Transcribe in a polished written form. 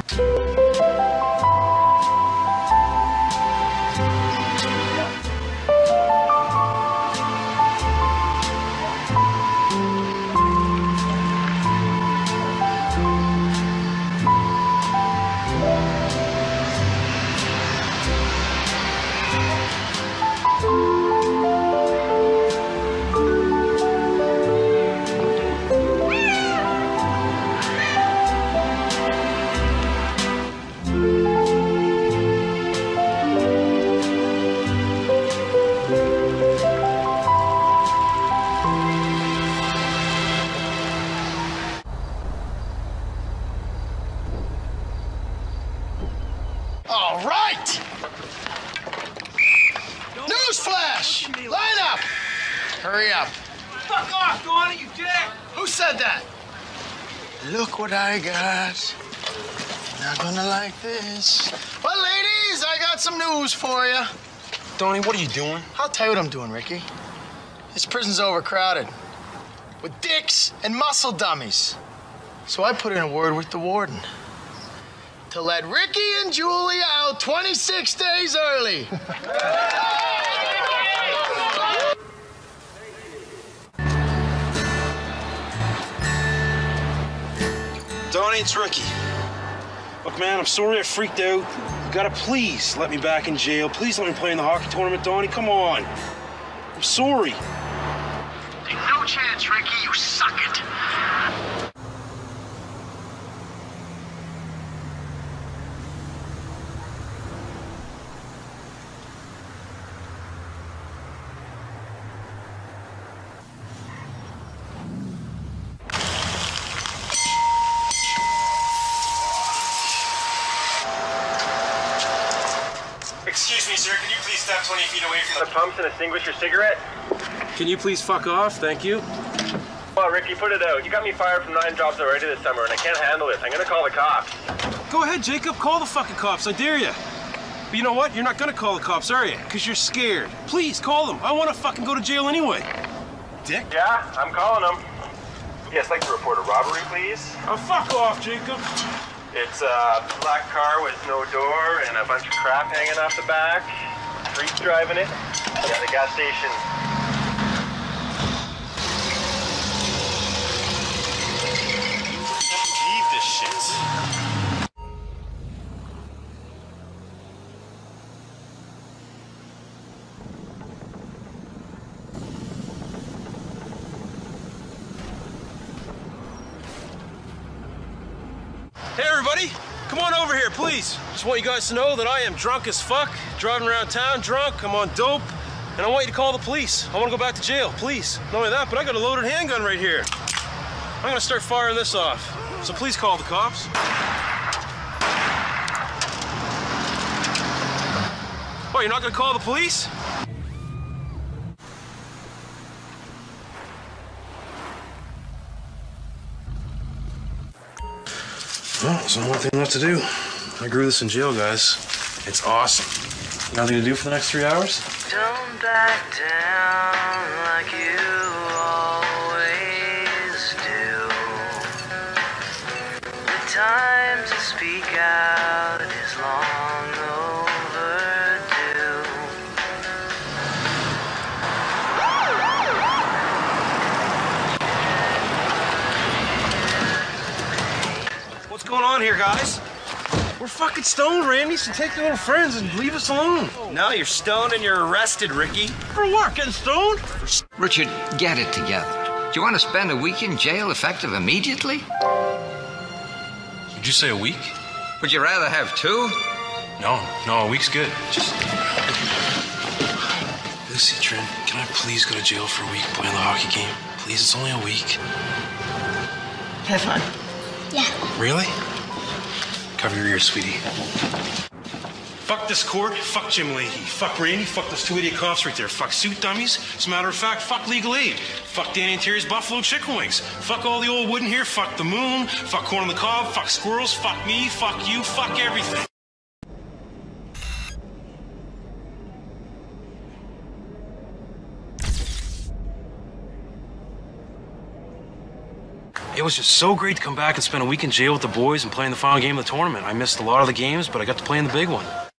All right! Newsflash! Line up! Hurry up. Fuck off, Donnie, you dick! Who said that? Look what I got. Not gonna like this. Well, ladies, I got some news for you. Donnie, what are you doing? I'll tell you what I'm doing, Ricky. This prison's overcrowded with dicks and muscle dummies. So I put in a word with the warden to let Ricky and Julie out 26 days early. Donnie, it's Ricky. Look, man, I'm sorry I freaked out. You gotta please let me back in jail. Please let me play in the hockey tournament, Donnie. Come on. I'm sorry. Take no chance, Ricky. You suck it. Excuse me, sir. Can you please step 20 feet away from the pumps and extinguish your cigarette? Can you please fuck off? Thank you. Well, Ricky, put it out. You got me fired from 9 jobs already this summer, and I can't handle it. I'm gonna call the cops. Go ahead, Jacob. Call the fucking cops. I dare you. But you know what? You're not gonna call the cops, are you? Because you're scared. Please, call them. I want to fucking go to jail anyway. Dick? Yeah, I'm calling them. Yes, I'd like to report a robbery, please. Oh, fuck off, Jacob. It's a black car with no door and a bunch of crap hanging off the back. Freaks driving it. Yeah, the gas station. Leave this shit. Hey, everybody, come on over here, please. Just want you guys to know that I am drunk as fuck, driving around town drunk, I'm on dope, and I want you to call the police. I want to go back to jail, please. Not only that, but I got a loaded handgun right here. I'm gonna start firing this off, so please call the cops. Oh, you're not gonna call the police? Well, there's one more thing left to do. I grew this in jail, guys. It's awesome. Nothing to do for the next 3 hours? Don't back down like you always do. The time to speak out is long overdue. What's going on here, guys? We're fucking stoned, Randy, so take your little friends and leave us alone. No, you're stoned and you're arrested, Ricky. For what? Getting stoned? Richard, get it together. Do you want to spend a week in jail effective immediately? Did you say a week? Would you rather have 2? No, a week's good. Just... Lucy, Trent, can I please go to jail for a week playing the hockey game? Please, it's only a week. Have fun. Yeah. Really? Cover your ears, sweetie. Fuck this court, fuck Jim Leahy, fuck Randy, fuck those 2 idiot cops right there, fuck suit dummies. As a matter of fact, fuck legal aid, fuck Danny Interior's Buffalo Chicken Wings, fuck all the old wood in here, fuck the moon, fuck corn on the cob, fuck squirrels, fuck me, fuck you, fuck everything. It was just so great to come back and spend a week in jail with the boys and play in the final game of the tournament. I missed a lot of the games, but I got to play in the big one.